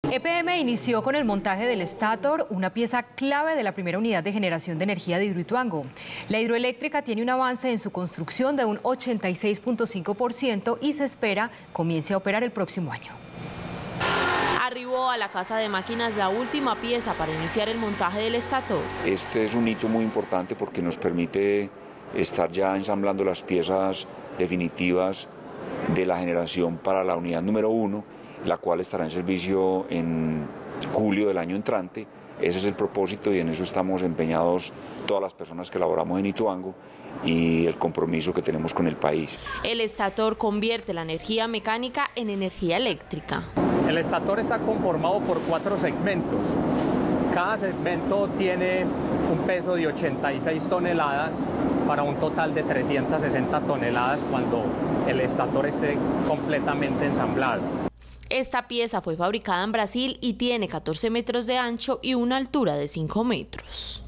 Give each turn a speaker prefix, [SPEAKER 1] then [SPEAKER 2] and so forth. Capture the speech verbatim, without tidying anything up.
[SPEAKER 1] E P M inició con el montaje del estator, una pieza clave de la primera unidad de generación de energía de Hidroituango. La hidroeléctrica tiene un avance en su construcción de un ochenta y seis punto cinco por ciento y se espera comience a operar el próximo año.
[SPEAKER 2] Arribó a la casa de máquinas la última pieza para iniciar el montaje del estator.
[SPEAKER 3] Este es un hito muy importante porque nos permite estar ya ensamblando las piezas definitivas de la generación para la unidad número uno, la cual estará en servicio en julio del año entrante. Ese es el propósito y en eso estamos empeñados todas las personas que laboramos en Ituango y el compromiso que tenemos con el país.
[SPEAKER 2] El estator convierte la energía mecánica en energía eléctrica.
[SPEAKER 4] El estator está conformado por cuatro segmentos. Cada segmento tiene un peso de ochenta y seis toneladas para un total de trescientas sesenta toneladas cuando el estator esté completamente ensamblado.
[SPEAKER 2] Esta pieza fue fabricada en Brasil y tiene catorce metros de ancho y una altura de cinco metros.